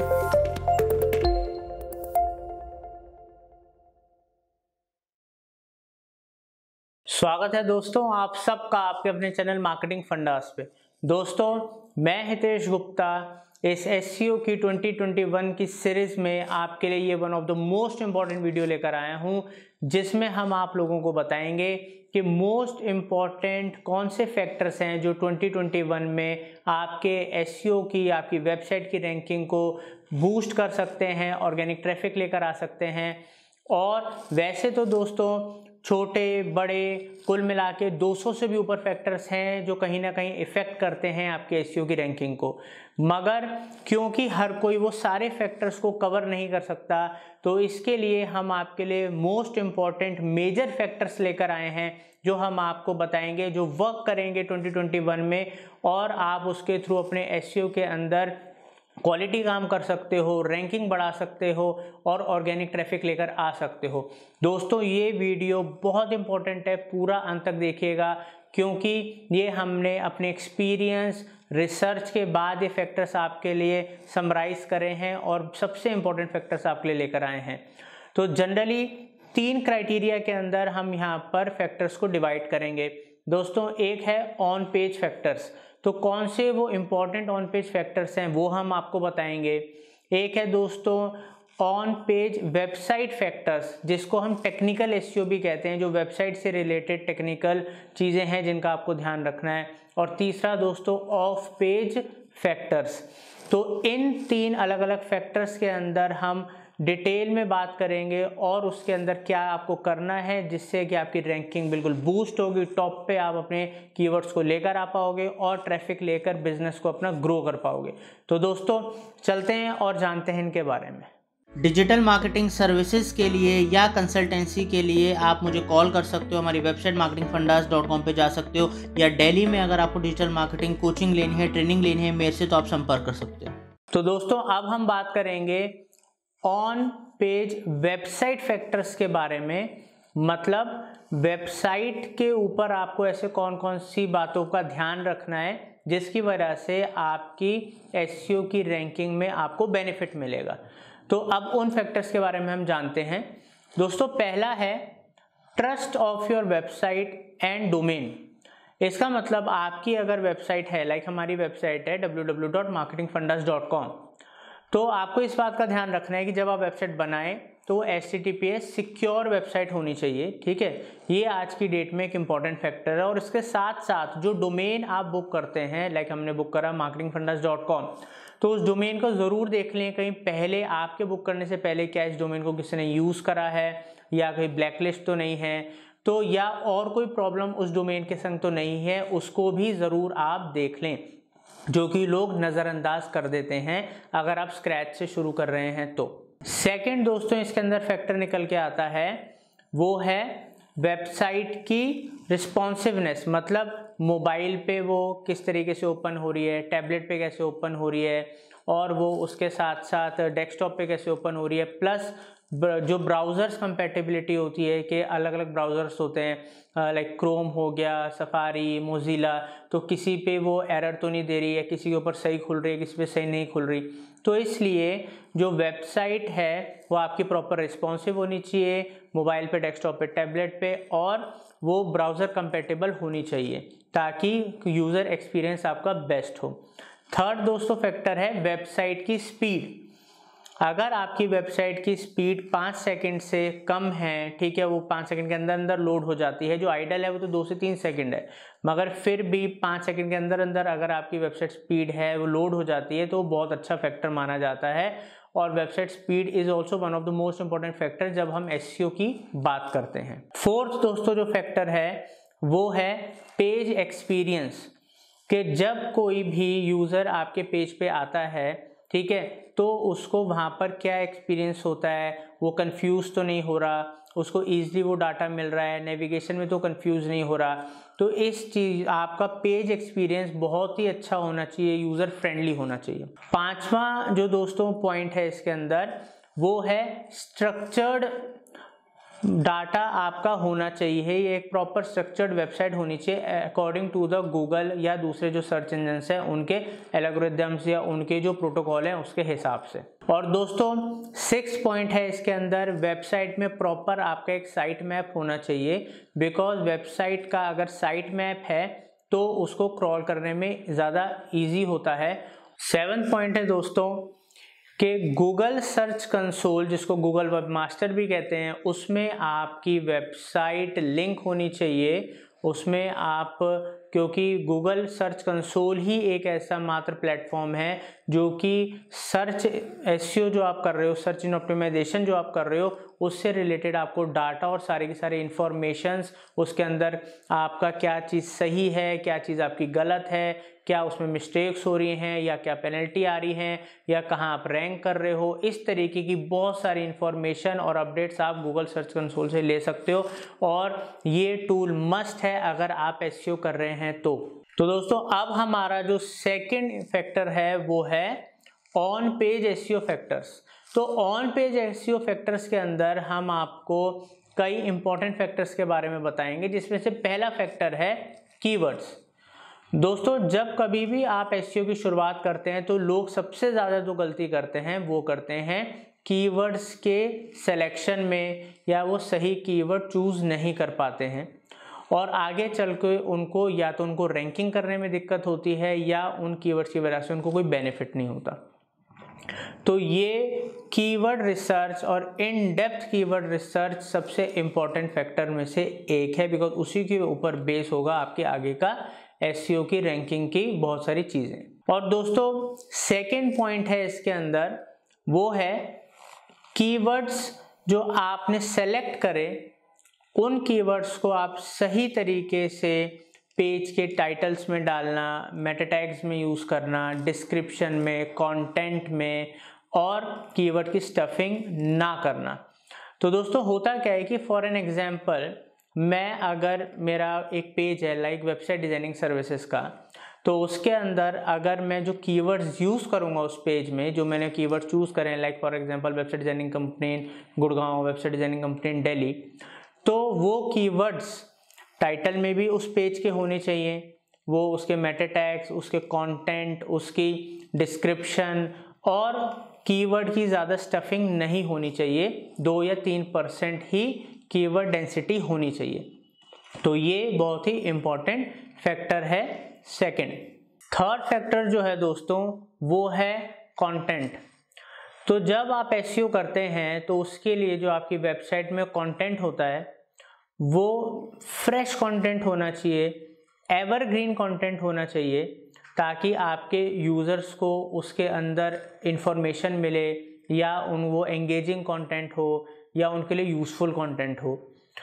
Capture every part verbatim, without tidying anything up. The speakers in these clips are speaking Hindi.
स्वागत है दोस्तों आप सबका आपके अपने चैनल मार्केटिंग फंडास पे। दोस्तों मैं हितेश गुप्ता इस एसईओ की ट्वेंटी ट्वेंटी वन की सीरीज में आपके लिए ये one of the most important video लेकर आया हूँ, जिसमें हम आप लोगों को बताएंगे कि मोस्ट इम्पॉर्टेंट कौन से फैक्टर्स हैं जो ट्वेंटी ट्वेंटी वन में आपके एसईओ की, आपकी वेबसाइट की रैंकिंग को बूस्ट कर सकते हैं, ऑर्गेनिक ट्रैफिक लेकर आ सकते हैं। और वैसे तो दोस्तों छोटे बड़े कुल मिला के दो सौ से भी ऊपर फैक्टर्स हैं जो कहीं ना कहीं इफ़ेक्ट करते हैं आपके एसईओ की रैंकिंग को, मगर क्योंकि हर कोई वो सारे फैक्टर्स को कवर नहीं कर सकता, तो इसके लिए हम आपके लिए मोस्ट इम्पॉर्टेंट मेजर फैक्टर्स लेकर आए हैं जो हम आपको बताएंगे, जो वर्क करेंगे ट्वेंटी ट्वेंटी वन में और आप उसके थ्रू अपने एसईओ के अंदर क्वालिटी काम कर सकते हो, रैंकिंग बढ़ा सकते हो और ऑर्गेनिक ट्रैफिक लेकर आ सकते हो। दोस्तों ये वीडियो बहुत इंपॉर्टेंट है, पूरा अंत तक देखिएगा क्योंकि ये हमने अपने एक्सपीरियंस रिसर्च के बाद ये फैक्टर्स आपके लिए समराइज करे हैं और सबसे इंपॉर्टेंट फैक्टर्स आपके लिए लेकर आए हैं। तो जनरली तीन क्राइटेरिया के अंदर हम यहाँ पर फैक्टर्स को डिवाइड करेंगे। दोस्तों एक है ऑन पेज फैक्टर्स, तो कौन से वो इम्पॉर्टेंट ऑन पेज फैक्टर्स हैं वो हम आपको बताएंगे। एक है दोस्तों ऑन पेज वेबसाइट फैक्टर्स, जिसको हम टेक्निकल एसईओ भी कहते हैं, जो वेबसाइट से रिलेटेड टेक्निकल चीज़ें हैं जिनका आपको ध्यान रखना है। और तीसरा दोस्तों ऑफ पेज फैक्टर्स। तो इन तीन अलग अलग फैक्टर्स के अंदर हम डिटेल में बात करेंगे और उसके अंदर क्या आपको करना है जिससे कि आपकी रैंकिंग बिल्कुल बूस्ट होगी, टॉप पे आप अपने कीवर्ड्स को लेकर आ पाओगे और ट्रैफिक लेकर बिजनेस को अपना ग्रो कर पाओगे। तो दोस्तों चलते हैं और जानते हैं इनके बारे में। डिजिटल मार्केटिंग सर्विसेज के लिए या कंसल्टेंसी के लिए आप मुझे कॉल कर सकते हो, हमारी website marketing fundas dot com पे जा सकते हो, या दिल्ली में अगर आपको डिजिटल मार्केटिंग कोचिंग लेनी है, ट्रेनिंग लेनी है मेरे से, तो आप संपर्क कर सकते हो। तो दोस्तों अब हम बात करेंगे ऑन पेज वेबसाइट फैक्टर्स के बारे में। मतलब वेबसाइट के ऊपर आपको ऐसे कौन कौन सी बातों का ध्यान रखना है जिसकी वजह से आपकी एसईओ की रैंकिंग में आपको बेनिफिट मिलेगा। तो अब उन फैक्टर्स के बारे में हम जानते हैं। दोस्तों पहला है trust of your website and domain. इसका मतलब आपकी अगर वेबसाइट है, लाइक हमारी वेबसाइट है W W W dot marketing fundas dot com, तो आपको इस बात का ध्यान रखना है कि जब आप वेबसाइट बनाएं तो H T T P S secure website होनी चाहिए। ठीक है, ये आज की डेट में एक इंपॉर्टेंट फैक्टर है। और इसके साथ साथ जो डोमेन आप बुक करते हैं, लाइक हमने बुक करा मार्केटिंग फंडास डॉट कॉम, तो उस डोमेन को ज़रूर देख लें कहीं पहले आपके बुक करने से पहले क्या इस डोमेन को किसी ने यूज़ करा है या कहीं ब्लैकलिस्ट तो नहीं है, तो या और कोई प्रॉब्लम उस डोमेन के संग तो नहीं है, उसको भी ज़रूर आप देख लें, जो कि लोग नज़रअंदाज कर देते हैं अगर आप स्क्रैच से शुरू कर रहे हैं तो। सेकंड दोस्तों इसके अंदर फैक्टर निकल के आता है, वो है वेबसाइट की रिस्पॉन्सिवनेस। मतलब मोबाइल पे वो किस तरीके से ओपन हो रही है, टैबलेट पे कैसे ओपन हो रही है, और वो उसके साथ साथ डेस्कटॉप पे कैसे ओपन हो रही है, प्लस जो ब्राउज़र्स कंपैटिबिलिटी होती है कि अलग अलग ब्राउज़र्स होते हैं, लाइक क्रोम हो गया, सफारी, मोजिला, तो किसी पे वो एरर तो नहीं दे रही है, किसी के ऊपर सही खुल रही है, किसी पे सही नहीं खुल रही। तो इसलिए जो वेबसाइट है वो आपकी प्रॉपर रिस्पॉन्सिव होनी चाहिए, मोबाइल पे, डेस्कटॉप पे, टैबलेट पे, और वो ब्राउज़र कंपैटिबल होनी चाहिए ताकि यूज़र एक्सपीरियंस आपका बेस्ट हो। थर्ड दोस्तों फैक्टर है वेबसाइट की स्पीड। अगर आपकी वेबसाइट की स्पीड पाँच सेकंड से कम है, ठीक है, वो पाँच सेकंड के अंदर अंदर लोड हो जाती है, जो आइडल है वो तो दो से तीन सेकंड है, मगर फिर भी पाँच सेकंड के अंदर अंदर अगर आपकी वेबसाइट स्पीड है वो लोड हो जाती है, तो बहुत अच्छा फैक्टर माना जाता है। और website speed is also one of the most important factor जब हम एसईओ की बात करते हैं। फोर्थ दोस्तों जो फैक्टर है वो है पेज एक्सपीरियंस, कि जब कोई भी यूज़र आपके पेज पे आता है, ठीक है, तो उसको वहाँ पर क्या एक्सपीरियंस होता है, वो कंफ्यूज तो नहीं हो रहा, उसको ईजिली वो डाटा मिल रहा है, नेविगेशन में तो कंफ्यूज नहीं हो रहा। तो इस चीज़ आपका पेज एक्सपीरियंस बहुत ही अच्छा होना चाहिए, यूज़र फ्रेंडली होना चाहिए। पांचवा जो दोस्तों पॉइंट है इसके अंदर वो है स्ट्रक्चर्ड डाटा आपका होना चाहिए, ये एक प्रॉपर स्ट्रक्चर्ड वेबसाइट होनी चाहिए अकॉर्डिंग टू द गूगल या दूसरे जो सर्च इंजन्स हैं उनके एल्गोरिथम्स या उनके जो प्रोटोकॉल हैं उसके हिसाब से। और दोस्तों सिक्स पॉइंट है इसके अंदर, वेबसाइट में प्रॉपर आपका एक साइट मैप होना चाहिए, बिकॉज वेबसाइट का अगर साइट मैप है तो उसको क्रॉल करने में ज़्यादा ईजी होता है। सेवन पॉइंट है दोस्तों कि गूगल सर्च कंसोल, जिसको गूगल वेबमास्टर भी कहते हैं, उसमें आपकी वेबसाइट लिंक होनी चाहिए उसमें आप, क्योंकि गूगल सर्च कंसोल ही एक ऐसा मात्र प्लेटफॉर्म है जो कि सर्च एसईओ जो आप कर रहे हो, सर्च इन ऑप्टिमाइजेशन जो आप कर रहे हो, उससे रिलेटेड आपको डाटा और सारे की सारे इंफॉर्मेशंस, उसके अंदर आपका क्या चीज़ सही है, क्या चीज़ आपकी गलत है, क्या उसमें मिस्टेक्स हो रही हैं या क्या पेनल्टी आ रही हैं या कहाँ आप रैंक कर रहे हो, इस तरीके की बहुत सारी इंफॉर्मेशन और अपडेट्स आप गूगल सर्च कंसोल से ले सकते हो। और ये टूल मस्ट है अगर आप एसईओ कर रहे हैं तो। तो दोस्तों अब हमारा जो सेकंड फैक्टर है वो है ऑन पेज एसईओ फैक्टर्स। तो ऑन पेज एसईओ फैक्टर्स के अंदर हम आपको कई इंपॉर्टेंट फैक्टर्स के बारे में बताएंगे, जिसमें से पहला फैक्टर है कीवर्ड्स। दोस्तों जब कभी भी आप एसईओ की शुरुआत करते हैं तो लोग सबसे ज़्यादा जो गलती करते हैं वो करते हैं कीवर्ड्स के सिलेक्शन में, या वो सही कीवर्ड चूज़ नहीं कर पाते हैं और आगे चल के उनको या तो उनको रैंकिंग करने में दिक्कत होती है या उन कीवर्ड्स की वजह से उनको कोई बेनिफिट नहीं होता। तो ये कीवर्ड रिसर्च और इन डेप्थ कीवर्ड रिसर्च सबसे इम्पॉर्टेंट फैक्टर में से एक है, बिकॉज उसी के ऊपर बेस होगा आपके आगे का एसईओ की रैंकिंग की बहुत सारी चीज़ें। और दोस्तों सेकंड पॉइंट है इसके अंदर वो है कीवर्ड्स जो आपने सेलेक्ट करे, उन कीवर्ड्स को आप सही तरीके से पेज के टाइटल्स में डालना, मेटा टैग्स में यूज़ करना, डिस्क्रिप्शन में, कंटेंट में, और कीवर्ड की स्टफिंग ना करना। तो दोस्तों होता क्या है कि फॉर एन एग्जांपल मैं अगर मेरा एक पेज है लाइक वेबसाइट डिज़ाइनिंग सर्विसेज का, तो उसके अंदर अगर मैं जो कीवर्ड्स यूज़ करूँगा उस पेज में, जो मैंने कीवर्ड चूज़ करें like for example website designing company Gurgaon, website designing company Delhi, तो वो कीवर्ड्स टाइटल में भी उस पेज के होने चाहिए, वो उसके मेटा टैग्स, उसके कंटेंट, उसकी डिस्क्रिप्शन, और कीवर्ड की ज़्यादा स्टफिंग नहीं होनी चाहिए, दो या तीन परसेंट ही कीवर्ड डेंसिटी होनी चाहिए। तो ये बहुत ही इम्पॉर्टेंट फैक्टर है सेकंड। थर्ड फैक्टर जो है दोस्तों वो है कंटेंट। तो जब आप एसईओ करते हैं तो उसके लिए जो आपकी वेबसाइट में कंटेंट होता है वो फ्रेश कंटेंट होना चाहिए, एवरग्रीन कंटेंट होना चाहिए, ताकि आपके यूज़र्स को उसके अंदर इंफॉर्मेशन मिले या उन वो एंगेजिंग कंटेंट हो या उनके लिए यूज़फुल कंटेंट हो।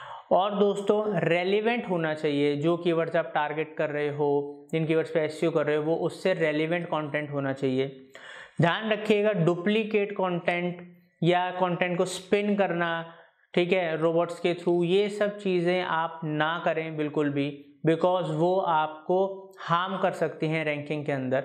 और दोस्तों रेलिवेंट होना चाहिए, जो कीवर्ड्स आप टारगेट कर रहे हो, जिन कीवर्ड्स पे एसईओ कर रहे हो, वो उससे रेलिवेंट कंटेंट होना चाहिए। ध्यान रखिएगा डुप्लीकेट कंटेंट या कंटेंट को स्पिन करना, ठीक है, रोबोट्स के थ्रू, ये सब चीज़ें आप ना करें बिल्कुल भी, बिकॉज वो आपको हार्म कर सकती हैं रैंकिंग के अंदर।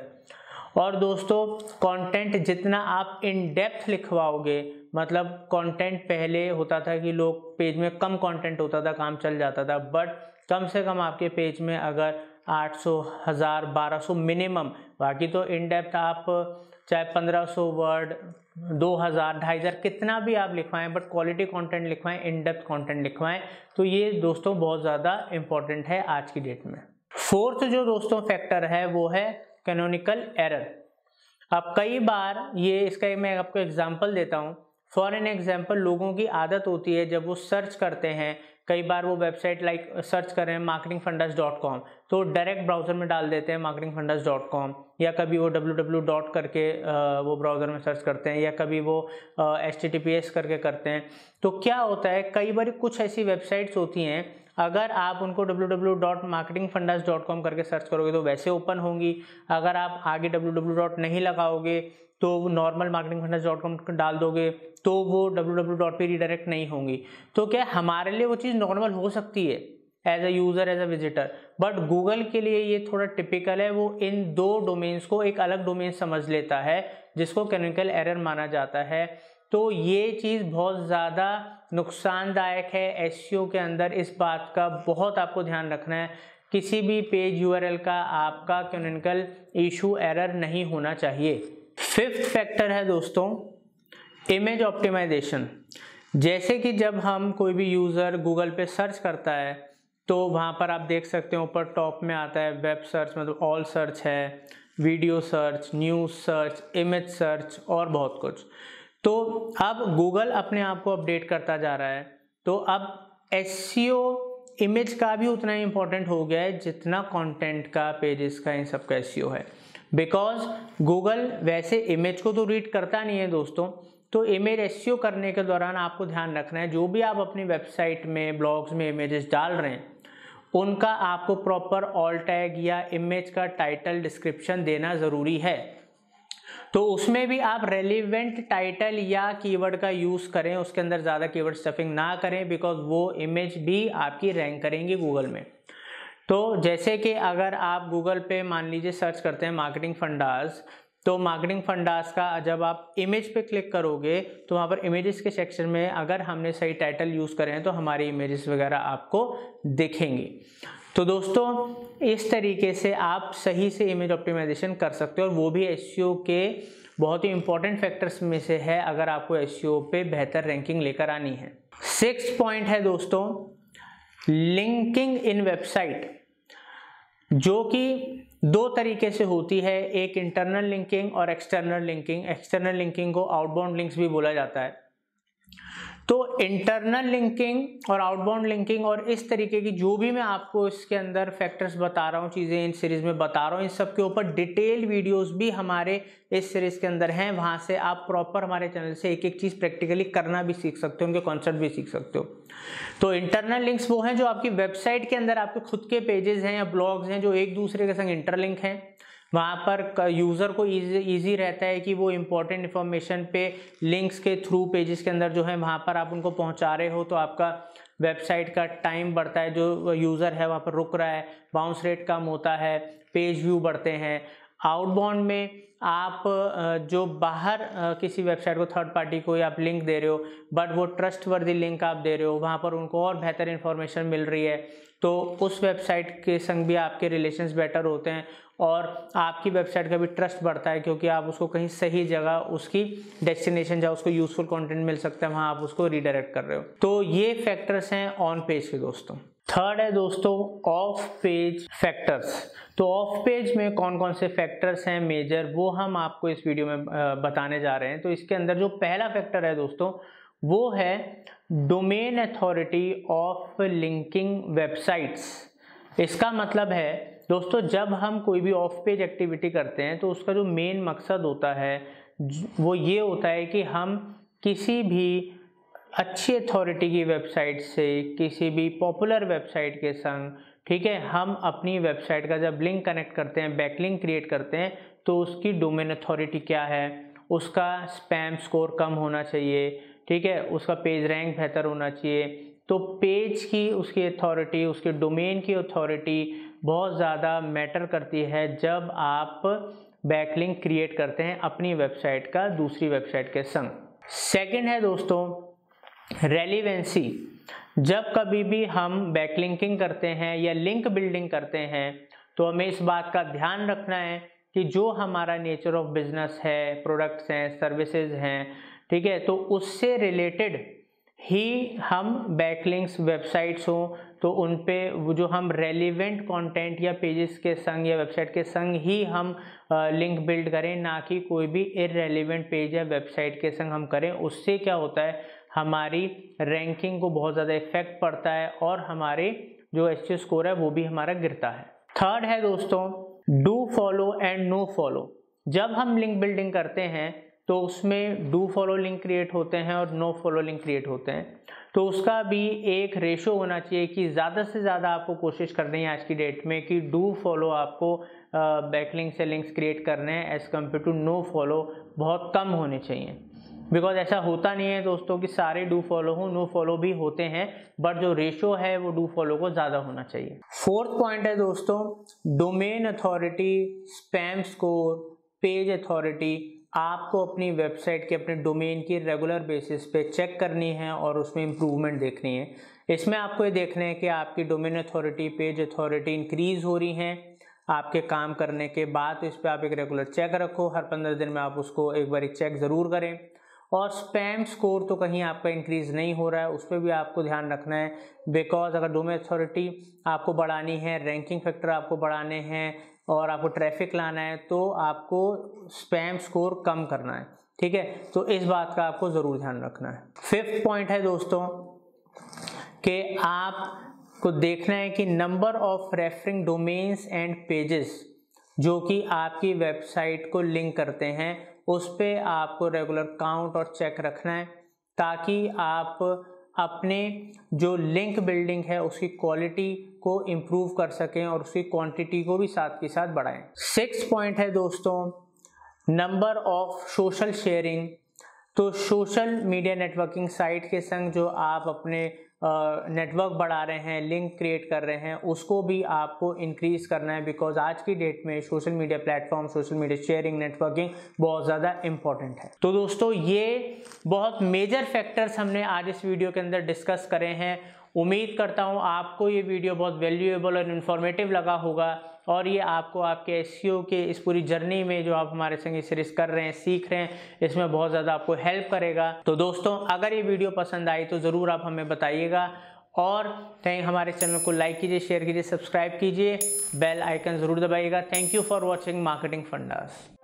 और दोस्तों कंटेंट जितना आप इन डेप्थ लिखवाओगे, मतलब कंटेंट पहले होता था कि लोग पेज में कम कंटेंट होता था, काम चल जाता था, बट कम से कम आपके पेज में अगर आठ सौ, हज़ार, बारह सौ मिनिमम, बाकी तो इन डेप्थ आप चाहे पंद्रह सौ वर्ड, दो हज़ार, ढाई हज़ार कितना भी आप लिखवाएं, बट क्वालिटी कंटेंट लिखवाएं, इन डेप्थ कंटेंट लिखवाएं। तो ये दोस्तों बहुत ज़्यादा इंपॉर्टेंट है आज की डेट में। फोर्थ जो दोस्तों फैक्टर है वो है कैनोनिकल एरर। अब कई बार ये इसका मैं आपको एग्जांपल देता हूँ। फॉर एन एग्जांपल लोगों की आदत होती है जब वो सर्च करते हैं, कई बार वो वेबसाइट लाइक सर्च कर रहे हैं मार्केटिंग फंडास डॉट कॉम, तो डायरेक्ट ब्राउज़र में डाल देते हैं मार्केटिंग फंडास डॉट कॉम, या कभी वो डब्ल्यू डब्ल्यू डब्ल्यू डॉट करके वो ब्राउज़र में सर्च करते हैं, या कभी वो H T T P S करके करते हैं। तो क्या होता है, कई बार कुछ ऐसी वेबसाइट्स होती हैं, अगर आप उनको W W W dot marketing fundas dot com करके सर्च करोगे तो वैसे ओपन होंगी, अगर आप आगे डब्ल्यू डब्ल्यू डब्ल्यू डॉट नहीं लगाओगे तो normal marketing fundas dot com डाल दोगे तो वो डब्ल्यू डब्ल्यू डब्ल्यू डॉट पे रिडायरेक्ट नहीं होंगी। तो क्या हमारे लिए वो चीज़ नॉर्मल हो सकती है as a user, as a visitor, but Google के लिए ये थोड़ा टिपिकल है, वो इन दो डोमेन्स को एक अलग डोमेन समझ लेता है, जिसको कैनोनिकल एरर माना जाता है। तो ये चीज़ बहुत ज़्यादा नुकसानदायक है एसईओ के अंदर। इस बात का बहुत आपको ध्यान रखना है, किसी भी पेज यूआरएल का आपका कैनोनिकल इशू एरर नहीं होना चाहिए। फिफ्थ फैक्टर है दोस्तों इमेज ऑप्टिमाइजेशन। जैसे कि जब हम कोई भी यूज़र गूगल पे सर्च करता है तो वहाँ पर आप देख सकते हो ऊपर टॉप में आता है वेब सर्च, मतलब ऑल सर्च है, video search, news search, image search और बहुत कुछ। तो अब गूगल अपने आप को अपडेट करता जा रहा है, तो अब एसईओ इमेज का भी उतना ही इम्पोर्टेंट हो गया है जितना कंटेंट का, पेजेस का, इन सब का एसईओ है। बिकॉज गूगल वैसे इमेज को तो रीड करता नहीं है दोस्तों, तो इमेज एसईओ करने के दौरान आपको ध्यान रखना है जो भी आप अपनी वेबसाइट में, ब्लॉग्स में इमेजेस डाल रहे हैं उनका आपको प्रॉपर ऑल टैग या इमेज का टाइटल डिस्क्रिप्शन देना ज़रूरी है। तो उसमें भी आप रेलिवेंट टाइटल या कीवर्ड का यूज़ करें, उसके अंदर ज़्यादा कीवर्ड स्टफिंग ना करें, बिकॉज वो इमेज भी आपकी रैंक करेंगी गूगल में। तो जैसे कि अगर आप गूगल पे मान लीजिए सर्च करते हैं मार्केटिंग फंडास, तो मार्केटिंग फंडास का जब आप इमेज पे क्लिक करोगे तो वहाँ पर इमेजेस के सेक्शन में अगर हमने सही टाइटल यूज़ करें तो हमारी इमेजेस वगैरह आपको दिखेंगी। तो दोस्तों इस तरीके से आप सही से इमेज ऑप्टिमाइजेशन कर सकते हो और वो भी एसईओ के बहुत ही इंपॉर्टेंट फैक्टर्स में से है अगर आपको एसईओ पे बेहतर रैंकिंग लेकर आनी है। सिक्स्थ पॉइंट है दोस्तों लिंकिंग इन वेबसाइट, जो कि दो तरीके से होती है, एक इंटरनल लिंकिंग और एक्सटर्नल लिंकिंग। एक्सटर्नल लिंकिंग को आउटबाउंड लिंक्स भी बोला जाता है। तो इंटरनल लिंकिंग और आउटबाउंड लिंकिंग और इस तरीके की जो भी मैं आपको इसके अंदर फैक्टर्स बता रहा हूँ, चीज़ें इन सीरीज में बता रहा हूँ, इन सब के ऊपर डिटेल वीडियोस भी हमारे इस सीरीज के अंदर हैं। वहाँ से आप प्रॉपर हमारे चैनल से एक एक चीज़ प्रैक्टिकली करना भी सीख सकते हो, उनके कॉन्सेप्ट भी सीख सकते हो। तो इंटरनल लिंक्स वो हैं जो आपकी वेबसाइट के अंदर आपके खुद के पेजेस हैं या ब्लॉग्स हैं जो एक दूसरे के संग इंटरलिंक हैं। वहाँ पर यूज़र को इजी इजी रहता है कि वो इम्पोर्टेंट इन्फॉर्मेशन पे लिंक्स के थ्रू पेजेस के अंदर जो है वहाँ पर आप उनको पहुँचा रहे हो, तो आपका वेबसाइट का टाइम बढ़ता है, जो यूज़र है वहाँ पर रुक रहा है, बाउंस रेट कम होता है, पेज व्यू बढ़ते हैं। आउटबाउंड में आप जो बाहर किसी वेबसाइट को, थर्ड पार्टी को आप लिंक दे रहे हो बट वो ट्रस्ट वर्दी लिंक आप दे रहे हो, वहाँ पर उनको और बेहतर इन्फॉर्मेशन मिल रही है, तो उस वेबसाइट के संग भी आपके रिलेशंस बेटर होते हैं और आपकी वेबसाइट का भी ट्रस्ट बढ़ता है, क्योंकि आप उसको कहीं सही जगह, उसकी डेस्टिनेशन जहाँ उसको यूजफुल कंटेंट मिल सकता है वहाँ आप उसको रीडायरेक्ट कर रहे हो। तो ये फैक्टर्स हैं ऑन पेज के दोस्तों। थर्ड है दोस्तों ऑफ पेज फैक्टर्स। तो ऑफ पेज में कौन कौन से फैक्टर्स हैं मेजर, वो हम आपको इस वीडियो में बताने जा रहे हैं। तो इसके अंदर जो पहला फैक्टर है दोस्तों वो है domain authority of linking websites. इसका मतलब है दोस्तों जब हम कोई भी ऑफ पेज एक्टिविटी करते हैं तो उसका जो मेन मकसद होता है वो ये होता है कि हम किसी भी अच्छी अथॉरिटी की वेबसाइट से, किसी भी पॉपुलर वेबसाइट के संग, ठीक है, हम अपनी वेबसाइट का जब लिंक कनेक्ट करते हैं, बैकलिंक क्रिएट करते हैं, तो उसकी डोमेन अथॉरिटी क्या है, उसका स्पैम स्कोर कम होना चाहिए, ठीक है, उसका पेज रैंक बेहतर होना चाहिए। तो पेज की उसकी अथॉरिटी, उसके डोमेन की अथॉरिटी बहुत ज़्यादा मैटर करती है जब आप बैकलिंक क्रिएट करते हैं अपनी वेबसाइट का दूसरी वेबसाइट के संग। सेकंड है दोस्तों रेलिवेंसी। जब कभी भी हम बैकलिंकिंग करते हैं या लिंक बिल्डिंग करते हैं तो हमें इस बात का ध्यान रखना है कि जो हमारा नेचर ऑफ बिजनेस है, प्रोडक्ट्स हैं, सर्विसेज हैं, ठीक है, तो उससे रिलेटेड ही हम बैकलिंक्स वेबसाइट्स हो तो उन पे वो जो हम रेलिवेंट कंटेंट या पेजेस के संग या वेबसाइट के संग ही हम लिंक बिल्ड करें, ना कि कोई भी इररेलेवेंट पेज या वेबसाइट के संग हम करें। उससे क्या होता है हमारी रैंकिंग को बहुत ज़्यादा इफेक्ट पड़ता है और हमारे जो एसईओ स्कोर है वो भी हमारा गिरता है। थर्ड है दोस्तों do follow and no follow. जब हम लिंक बिल्डिंग करते हैं तो उसमें डू फॉलो लिंक क्रिएट होते हैं और नो फॉलो लिंक क्रिएट होते हैं, तो उसका भी एक रेशो होना चाहिए कि ज़्यादा से ज़्यादा आपको कोशिश करनी है आज की डेट में कि डू फॉलो आपको बैकलिंक से लिंक्स क्रिएट करने हैं as compare to no follow बहुत कम होने चाहिए। बिकॉज ऐसा होता नहीं है दोस्तों कि सारे डू फॉलो हो, नो फॉलो भी होते हैं, बट जो रेशो है वो डू फॉलो को ज़्यादा होना चाहिए। फोर्थ पॉइंट है दोस्तों domain authority, spam score, page authority, आपको अपनी वेबसाइट के अपने डोमेन की रेगुलर बेसिस पे चेक करनी है और उसमें इम्प्रूवमेंट देखनी है। इसमें आपको ये देखना है कि आपकी domain authority, page authority increase हो रही हैं आपके काम करने के बाद। इस पर आप एक रेगुलर चेक रखो, हर पंद्रह दिन में आप उसको एक बार एक चेक ज़रूर करें। और स्पैम स्कोर तो कहीं आपका इंक्रीज़ नहीं हो रहा है, उस पर भी आपको ध्यान रखना है, बिकॉज अगर डोमेन अथॉरिटी आपको बढ़ानी है, रैंकिंग फैक्टर आपको बढ़ाने हैं और आपको ट्रैफिक लाना है, तो आपको स्पैम स्कोर कम करना है। ठीक है, तो इस बात का आपको ज़रूर ध्यान रखना है। फिफ्थ पॉइंट है दोस्तों कि आपको देखना है कि number of referring domains and pages जो कि आपकी वेबसाइट को लिंक करते हैं, उस पे आपको रेगुलर काउंट और चेक रखना है, ताकि आप अपने जो लिंक बिल्डिंग है उसकी क्वालिटी को इम्प्रूव कर सकें और उसकी क्वांटिटी को भी साथ के साथ बढ़ाएं। सिक्स पॉइंट है दोस्तों नंबर ऑफ सोशल शेयरिंग। तो सोशल मीडिया नेटवर्किंग साइट के संग जो आप अपने नेटवर्क बढ़ा रहे हैं, लिंक क्रिएट कर रहे हैं, उसको भी आपको इंक्रीज करना है, बिकॉज आज की डेट में social media platform, social media sharing, networking बहुत ज़्यादा इंपॉर्टेंट है। तो दोस्तों ये बहुत मेजर फैक्टर्स हमने आज इस वीडियो के अंदर डिस्कस करे हैं। उम्मीद करता हूँ आपको ये वीडियो बहुत वैल्यूएबल और इन्फॉर्मेटिव लगा होगा और ये आपको आपके एसईओ के इस पूरी जर्नी में जो आप हमारे संग सीरीज कर रहे हैं, सीख रहे हैं, इसमें बहुत ज़्यादा आपको हेल्प करेगा। तो दोस्तों अगर ये वीडियो पसंद आई तो ज़रूर आप हमें बताइएगा और थैंक हमारे चैनल को लाइक कीजिए, शेयर कीजिए, सब्सक्राइब कीजिए, बेल आइकन ज़रूर दबाइएगा। Thank you for watching marketing fundas.